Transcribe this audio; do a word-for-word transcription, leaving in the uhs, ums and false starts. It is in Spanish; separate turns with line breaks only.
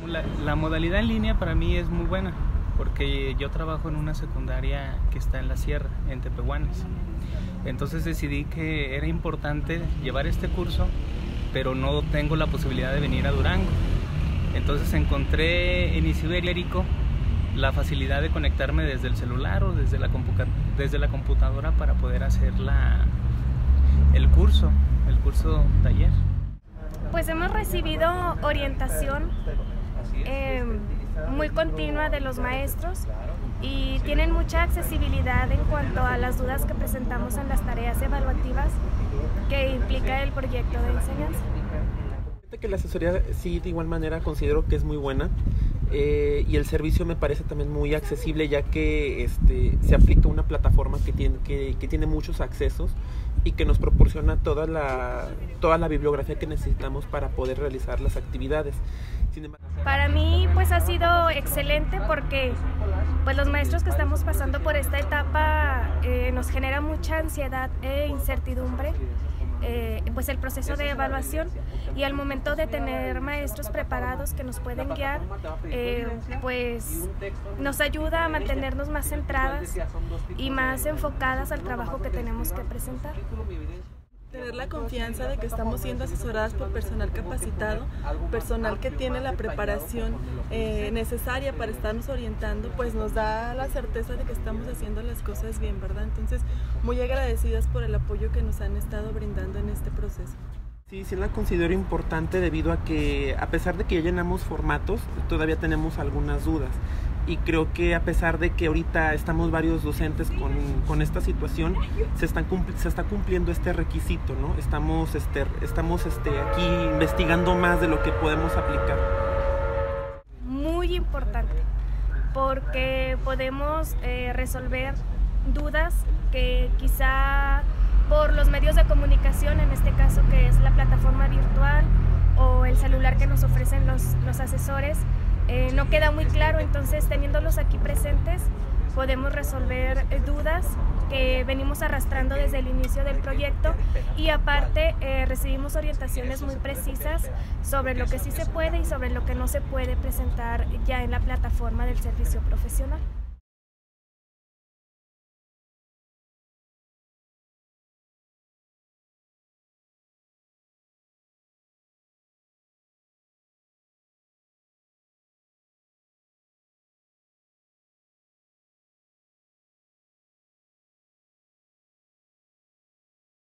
La, la modalidad en línea para mí es muy buena, porque yo trabajo en una secundaria que está en la sierra, en Tepehuanes. Entonces decidí que era importante llevar este curso, pero no tengo la posibilidad de venir a Durango. Entonces encontré en Isiberico la facilidad de conectarme desde el celular o desde la, desde la computadora para poder hacer la, el curso, el curso taller.
Pues hemos recibido orientación eh, muy continua de los maestros y tienen mucha accesibilidad en cuanto a las dudas que presentamos en las tareas evaluativas que implica el proyecto de enseñanza.
Que la asesoría sí, de igual manera considero que es muy buena, eh, y el servicio me parece también muy accesible, ya que este, se aplica una plataforma que tiene, que, que tiene muchos accesos y que nos proporciona toda la, toda la bibliografía que necesitamos para poder realizar las actividades. Sin embargo,
para mí pues ha sido excelente porque pues los maestros que estamos pasando por esta etapa eh, nos genera mucha ansiedad e incertidumbre. Eh, pues el proceso de evaluación, y al momento de tener maestros preparados que nos pueden guiar, eh, pues nos ayuda a mantenernos más centradas y más enfocadas al trabajo que tenemos que presentar.
Tener la confianza de que estamos siendo asesoradas por personal capacitado, personal que tiene la preparación eh, necesaria para estarnos orientando, pues nos da la certeza de que estamos haciendo las cosas bien, ¿verdad? Entonces, muy agradecidas por el apoyo que nos han estado brindando en este proceso.
Sí, sí la considero importante debido a que, a pesar de que ya llenamos formatos, todavía tenemos algunas dudas. Y creo que a pesar de que ahorita estamos varios docentes con, con esta situación, se, están se está cumpliendo este requisito, ¿no? Estamos, este, estamos este, aquí investigando más de lo que podemos aplicar.
Muy importante, porque podemos eh, resolver dudas que quizá por los medios de comunicación, en este caso que es la plataforma virtual o el celular que nos ofrecen los, los asesores, Eh, no queda muy claro. Entonces, teniéndolos aquí presentes, podemos resolver eh, dudas que venimos arrastrando desde el inicio del proyecto, y aparte eh, recibimos orientaciones muy precisas sobre lo que sí se puede y sobre lo que no se puede presentar ya en la plataforma del servicio profesional.